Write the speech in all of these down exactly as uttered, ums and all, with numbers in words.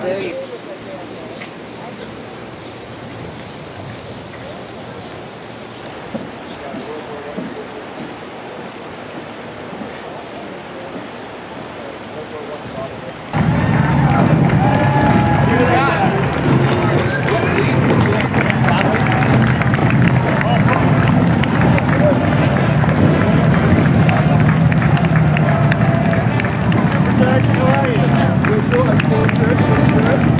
We're still at full trip.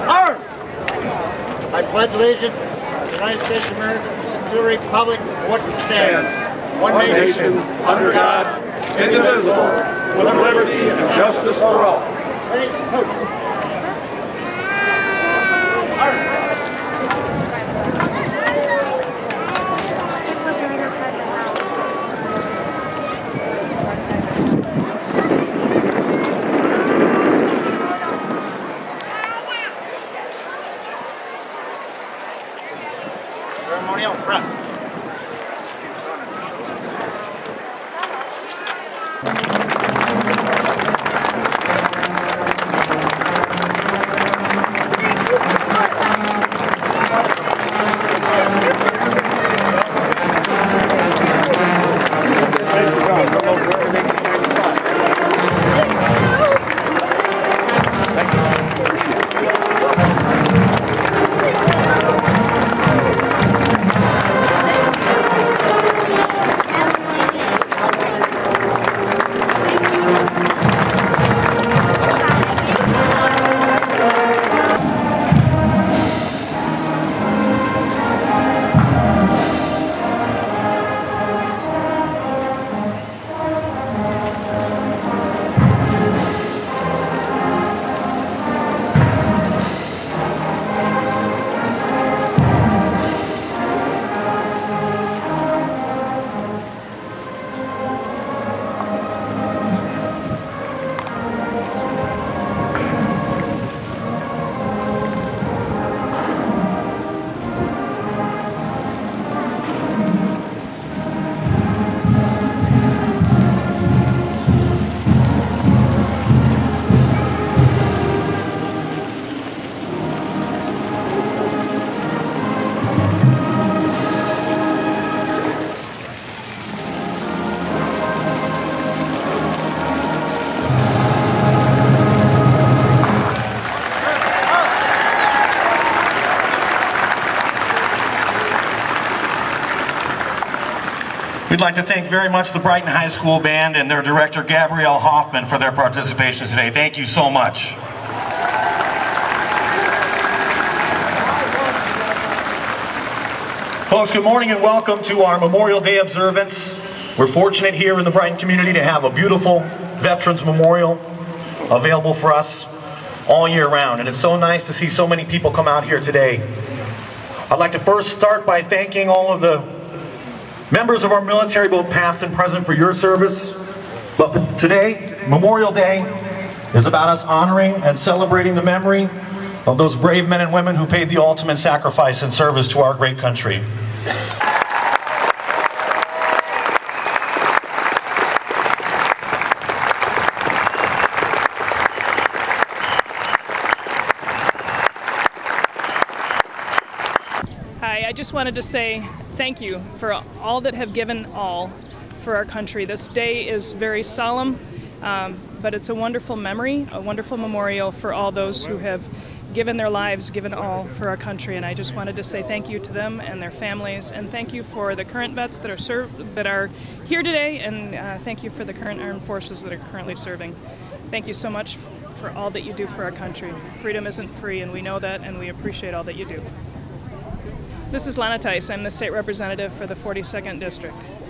Arms! I pledge allegiance to the United States of America, to the republic for which it stands, one nation, under God, indivisible, with liberty and justice for all. Ready? Go. Ceremonial press. We'd like to thank very much the Brighton High School Band and their director, Gabrielle Hoffman, for their participation today. Thank you so much. Folks, good morning and welcome to our Memorial Day observance. We're fortunate here in the Brighton community to have a beautiful Veterans Memorial available for us all year round. And it's so nice to see so many people come out here today. I'd like to first start by thanking all of the members of our military, both past and present, for your service. But today, Memorial Day, is about us honoring and celebrating the memory of those brave men and women who paid the ultimate sacrifice in service to our great country. Hi, I just wanted to say thank you for all that have given all for our country. This day is very solemn, um, but it's a wonderful memory, a wonderful memorial for all those who have given their lives, given all for our country. And I just wanted to say thank you to them and their families, and thank you for the current vets that are served, that are here today, and uh, thank you for the current armed forces that are currently serving. Thank you so much for all that you do for our country. Freedom isn't free, and we know that, and we appreciate all that you do. This is Lana Tice. I'm the state representative for the forty-second District.